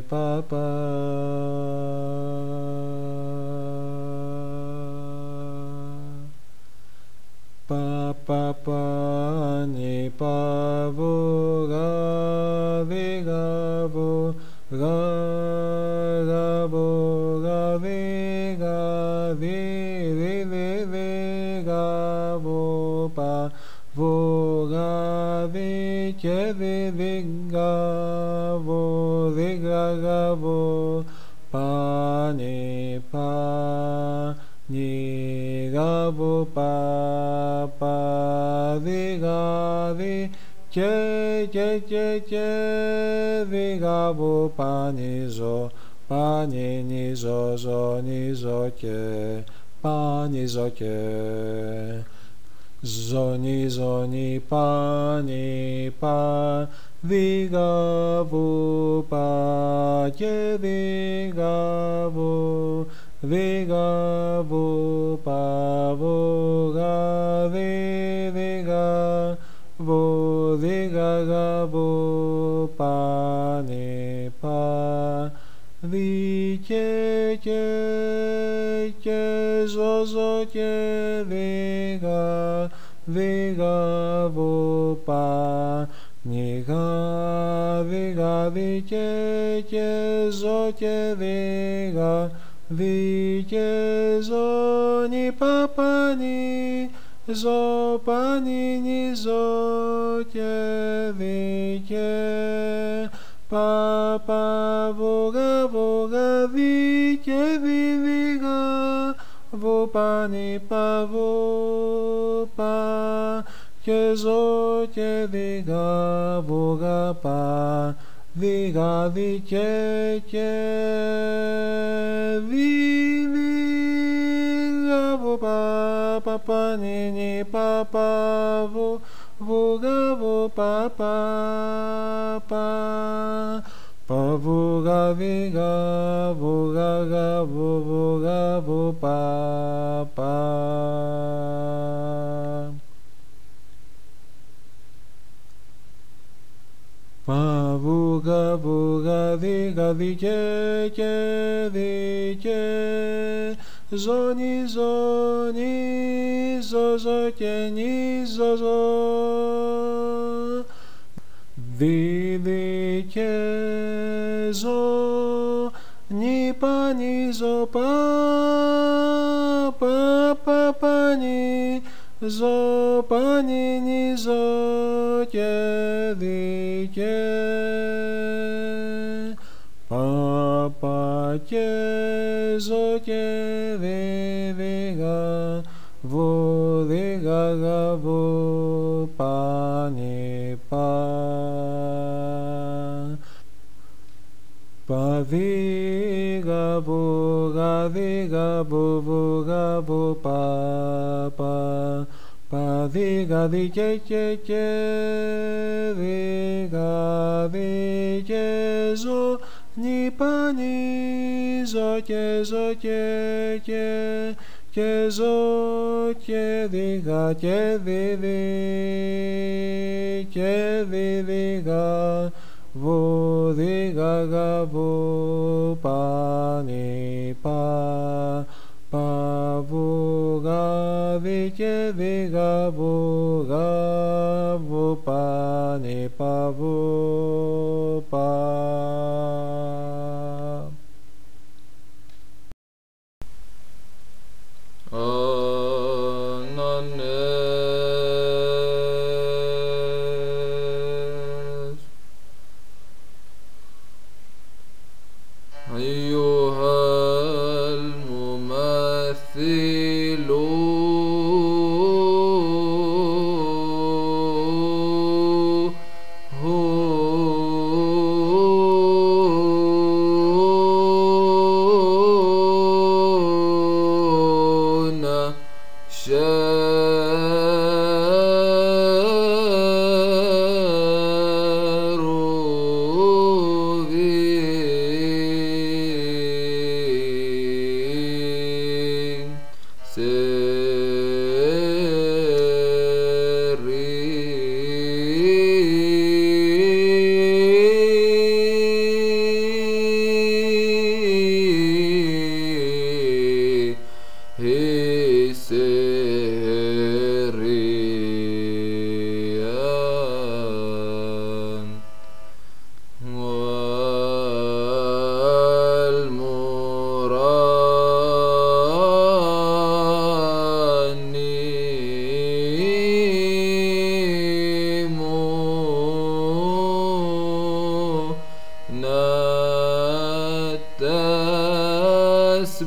pa pa pa pa pa ni pa vo ga vi ga vo ga ga vo ga vi ga vi vi vi vi ga vo pa vo ga vi che vi ga vo vi ga vo pa ni ga vo pa pa vi ga vi che vi ga vo pa ni zo zo ni zo che pa ni zo che zo ni pa vi ga vo pa che vi ga vo pa vo ga vi ga vo ga vo pa ni pa vi che zo che vi ga vo pa ni ga vi che zo che vi che zo ni pa ni zo pa ni zo che vi che pa vo ga vi che vi ga vo pa ni pa vo pa che zo che vi ga vo ga pa vi ga vi che vi ga vo pa ni pa vo ga vo pa vo ga vi ga vo ga vo pa pa vo ga vi che vi che zo ni zo che ni zo vi che zo ni pa zo pa ni zo pa ni zo che vi che pa che zo che vi ga vo ga vo pa ni pa vi ga vo pa pa vi ga vi che vi ga vi che zo ni pa ni zo che zo che zo che vi ga che vi ga vo ga vo pa ni pa vo ga vi che vi ga vo pa ni pa vo pa أيها الممثل هو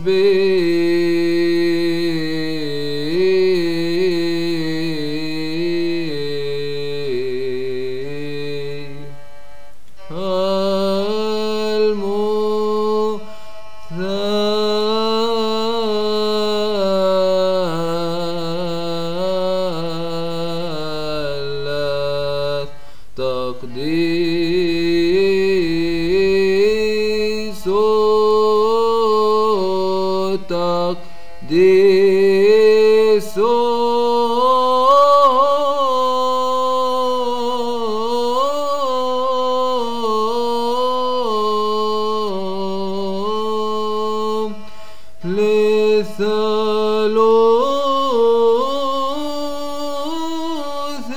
للثالوث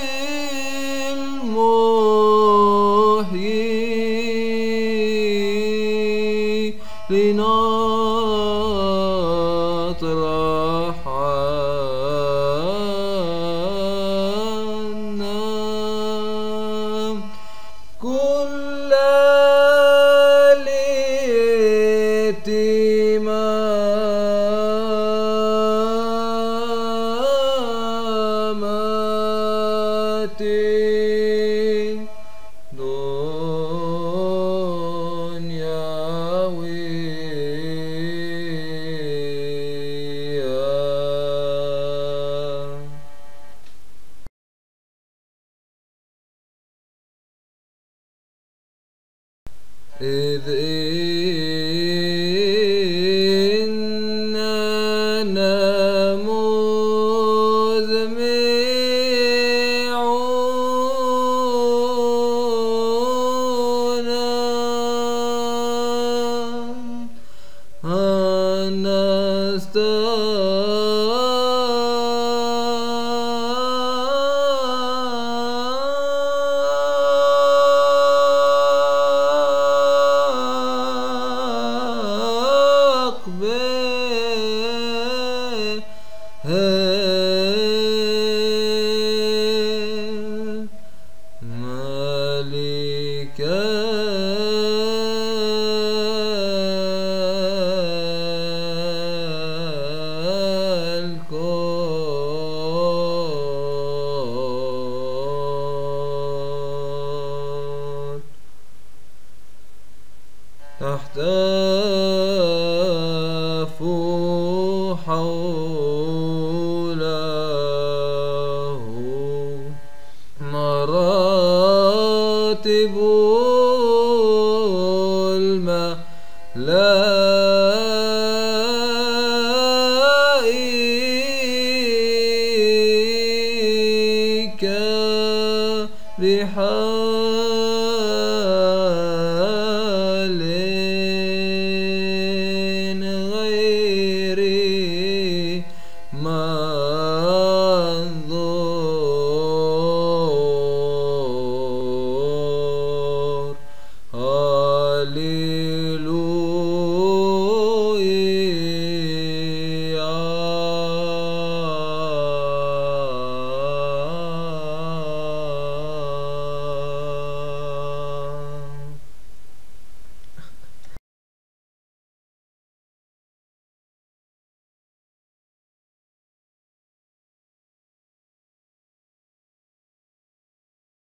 المحيي لنطرح عنا كل الاتمامات دنيوية. إذ إننا مزمعون أن ملك الكون تحتاف حوله مراتب الملائكة بحال غير ما